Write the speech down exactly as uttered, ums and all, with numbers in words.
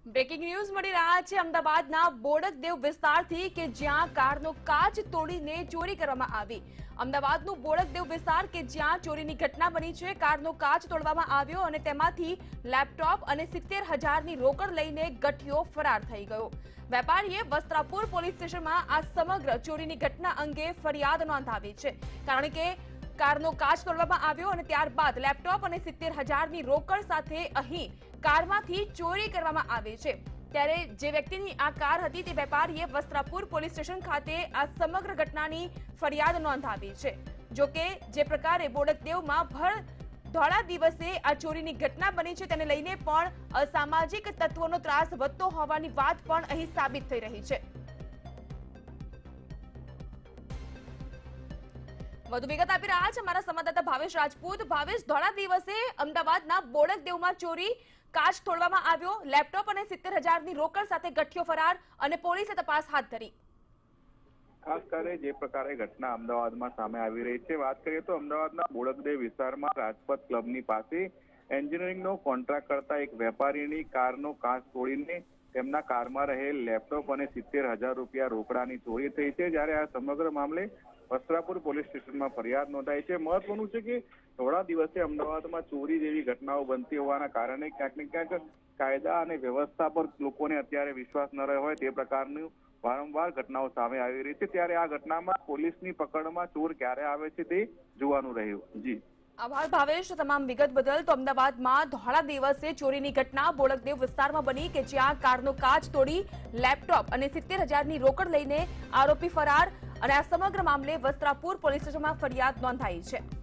Breaking news મળી રહ્યા છે અમદાવાદના બોડકદેવ વિસ્તારથી કે જ્યાં કારનો કાચ તોડીને ચોરી કરવામાં આવી। અમદાવાદનું બોડકદેવ વિસ્તાર કે જ્યાં ચોરીની ઘટના બની છે। કારનો કાચ તોડવામાં આવ્યો અને તેમાંથી લેપટોપ અને સિત્તેર હજારની રોકડ લઈને ગઠિયો ફરાર થઈ ગયો। વેપારીએ વસ્ત્રાપુર પોલીસ સ્ટેશનમાં આ સમગ્ર ચોરીની ઘટના અંગે ફરિયાદ નોંધાવી છે, કારણ કે કારનો કાચ તોડવામાં આવ્યો અને ત્યારબાદ લેપટોપ અને સિત્તેર હજારની રોકડ સાથે અહીં કારમાંથી ચોરી કરવામાં આવી છે। ત્યારે જે વ્યક્તિની આ કાર હતી તે વેપારીએ વસ્ત્રાપુર પોલીસ સ્ટેશન ખાતે આ સમગ્ર ઘટનાની ફરિયાદ નોંધાવી છે। જો કે જે પ્રકારે બોડકદેવમાં ભર ધોળા દિવસે આ ચોરીની ઘટના બની છે તેને લઈને પણ અસામાજિક તત્વોનો ત્રાસ વધતો હોવાની વાત પણ અહીં સાબિત થઈ રહી છે। વધુ વિગત આપી રહ્યા છે અમારા સંવાદદાતા ભાવેશ રાજપૂત। ભાવેશ, ધોળા દિવસે અમદાવાદના બોડકદેવમાં ચોરી, કાચ તોડવામાં આવ્યો, લેપટોપ અને સિત્તેર હજારની રોકડ સાથે ગઠિયો ફરાર અને પોલીસે તપાસ હાથ ધરી। ખાસ કરીને જે પ્રકારે ઘટના અમદાવાદમાં સામે આવી રહી છે, વાત કરીએ તો અમદાવાદના બોડકદેવ વિસ્તારમાં રાજપથ ક્લબની પાસે એન્જિનિયરિંગનો કોન્ટ્રાક્ટ કરતા એક વેપારીની કારનો કાચ તોડીને તેમના કારમાં રહેલ લેપટોપ અને સિત્તેર હજાર રૂપિયા રોકડાની ચોરી થઈ છે। જ્યારે આ સમગ્ર મામલે વસ્ત્રાપુર પોલીસ સ્ટેશનમાં ફરિયાદ નોંધાઈ છે। મહત્વનું છે કે થોડા દિવસે અમદાવાદમાં ચોરી જેવી ઘટનાઓ બનતી હોવાના કારણે ક્યાંક ને ક્યાંક કાયદા અને વ્યવસ્થા પર લોકોને અત્યારે વિશ્વાસ ન રહ્યો હોય તે પ્રકારની વારંવાર ઘટનાઓ સામે આવી રહી છે। ત્યારે આ ઘટનામાં પોલીસની પકડમાં ચોર ક્યારે આવે છે તે જોવાનું રહ્યું। જી આભાર ભાવેશ, તમામ વિગત બદલ। તો અમદાવાદમાં ધોળા દિવસે ચોરીની ઘટના બોડકદેવ વિસ્તારમાં બની કે જ્યાં કારનો કાચ તોડી લેપટોપ અને સિત્તેર હજારની રોકડ લઈને આરોપી ફરાર અને આ સમગ્ર મામલે વસ્ત્રાપુર પોલીસ સ્ટેશનમાં ફરિયાદ નોંધાઈ છે।